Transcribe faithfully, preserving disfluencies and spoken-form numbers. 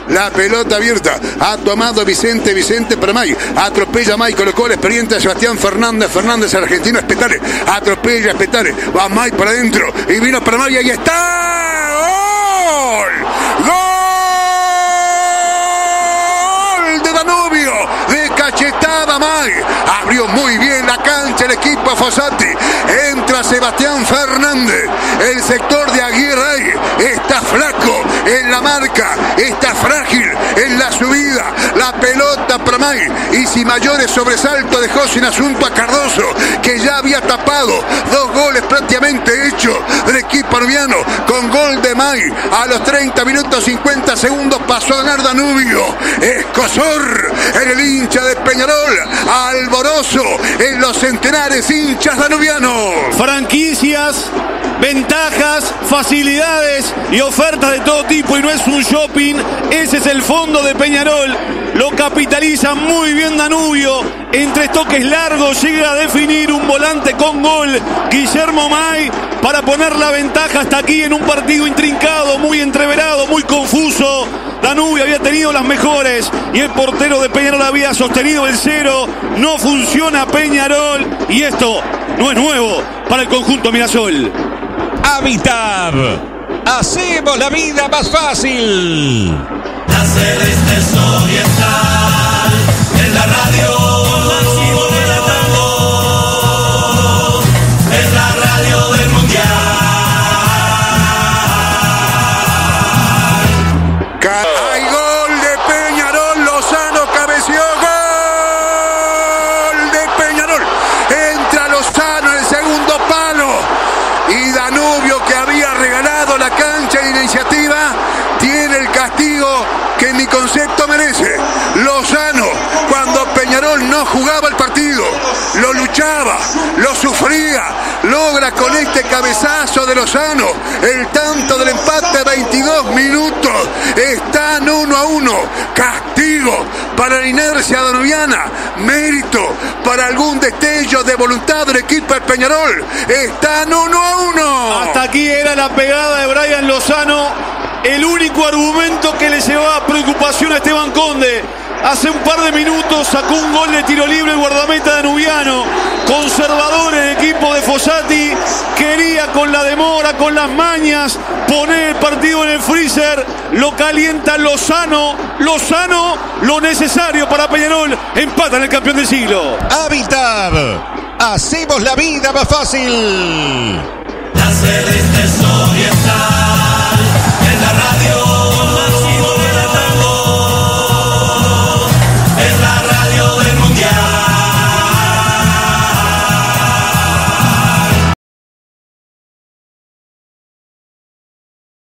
la pelota abierta, ha tomado Vicente, Vicente para May, atropella May, colocó la experiencia de Sebastián Fernández, Fernández el argentino, Espetale, atropella Espetale, va May para adentro, y vino para May, ahí está, ¡gol! ¡Gol de Danubio! De cachetada May, abrió muy bien la cancha el equipo Fossati, entra Sebastián Fernández, el sector de Aguirre está flaco en la marca, está frágil en la subida, la pelota para May, y sin mayores sobresaltos dejó sin asunto a Cardoso, que ya había tapado dos goles prácticamente hechos del equipo anubiano, con gol de May a los treinta minutos cincuenta segundos pasó a ganar Danubio. Escosor en el hincha de Peñarol, alboroso en los centenares hinchas danubianos. Franquicias, ventajas, facilidades y ofertas de todo tipo, y no es un shopping, ese es el fondo de Peñarol. Lo capitaliza muy bien Danubio, en tres toques largos llega a definir un volante con gol, Guillermo May, para poner la ventaja hasta aquí en un partido intrincado, muy entreverado, muy confuso. Danubio había tenido las mejores y el portero de Peñarol había sostenido el cero. No funciona Peñarol y esto no es nuevo para el conjunto Mirasol. Habitat, hacemos la vida más fácil. La Celeste Oriental en la radio. Máximo relatado, es la radio del mundial. Hay gol de Peñarol, Lozano cabeció, gol de Peñarol, entra Lozano en el segundo palo, y Danubio, que había regalado la cancha de iniciativa, tiene el castigo que en mi concepto merece. Lozano, cuando Peñarol no jugaba el partido, lo luchaba, lo sufría, logra con este cabezazo de Lozano el tanto del empate, veintidós minutos, están uno a uno, castigo para la inercia danubiana, mérito para algún destello de voluntad del equipo de Peñarol, están uno a uno. Hasta aquí era la pegada de Brian Lozano, el único argumento que le llevaba preocupación a Esteban Conde. Hace un par de minutos sacó un gol de tiro libre el guardameta danubiano, conservador el equipo de Fossati, quería con la demora, con las mañas, poner el partido en el freezer, lo calienta Lozano, Lozano, lo necesario para Peñarol, empatan el campeón del siglo. Habitat, hacemos la vida más fácil. La Celeste Oriental en la radio.